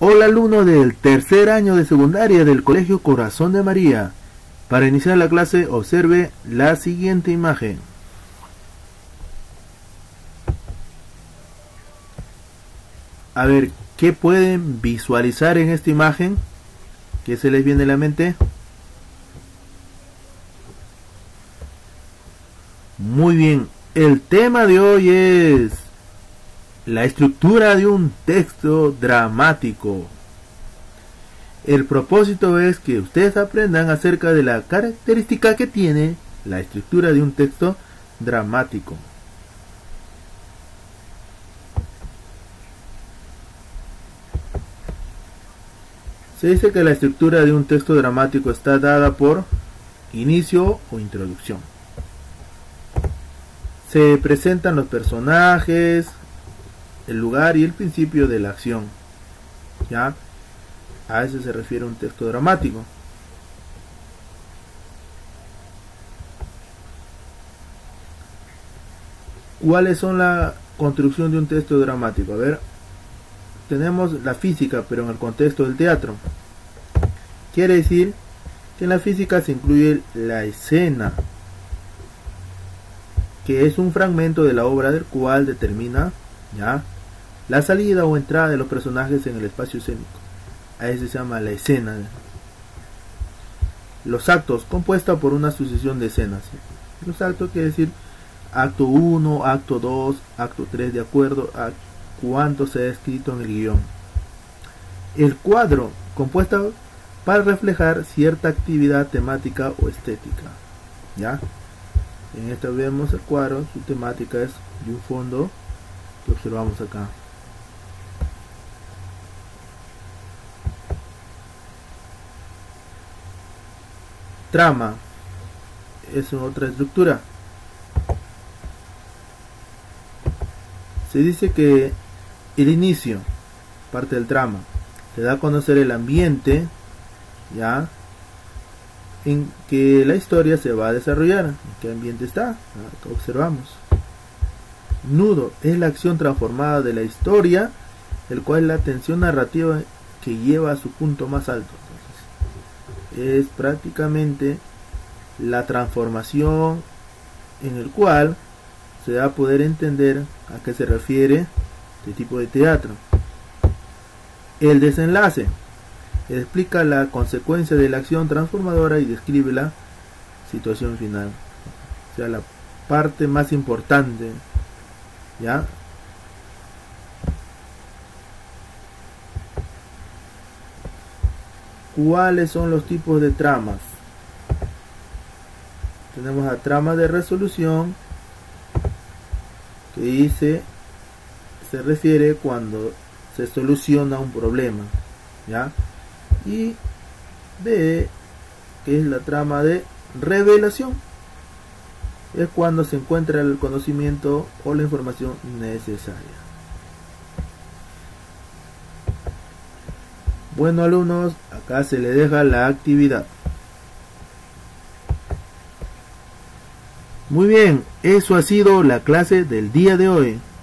Hola alumnos del tercer año de secundaria del Colegio Corazón de María. Para iniciar la clase observe la siguiente imagen. A ver, ¿qué pueden visualizar en esta imagen? ¿Qué se les viene a la mente? Muy bien, el tema de hoy es la estructura de un texto dramático. El propósito es que ustedes aprendan acerca de la característica que tiene la estructura de un texto dramático. Se dice que la estructura de un texto dramático está dada por inicio o introducción. Se presentan los personajes, el lugar y el principio de la acción. ¿Ya? A eso se refiere un texto dramático. ¿Cuáles son la construcción de un texto dramático? A ver, tenemos la física, pero en el contexto del teatro. Quiere decir que en la física se incluye la escena, que es un fragmento de la obra del cual determina ¿ya? la salida o entrada de los personajes en el espacio escénico. A eso se llama la escena. Los actos, compuesta por una sucesión de escenas. Los actos quiere decir acto 1, acto 2, acto 3, de acuerdo a cuánto se ha escrito en el guión. El cuadro, compuesta para reflejar cierta actividad temática o estética. ¿Ya? En esta vemos el cuadro, su temática es de un fondo que observamos acá. Trama es otra estructura. Se dice que el inicio, parte del trama, se da a conocer el ambiente, ya, en que la historia se va a desarrollar. ¿En qué ambiente está? Acá observamos. Nudo es la acción transformada de la historia, el cual es la tensión narrativa que lleva a su punto más alto. Entonces, es prácticamente la transformación en el cual se va a poder entender a qué se refiere este tipo de teatro. El desenlace explica la consecuencia de la acción transformadora y describe la situación final, o sea, la parte más importante. ¿Ya? ¿Cuáles son los tipos de tramas? Tenemos la trama de resolución, que se refiere cuando se soluciona un problema, ¿ya? Y B, que es la trama de revelación, es cuando se encuentra el conocimiento o la información necesaria. Bueno alumnos, acá se les deja la actividad. Muy bien, eso ha sido la clase del día de hoy.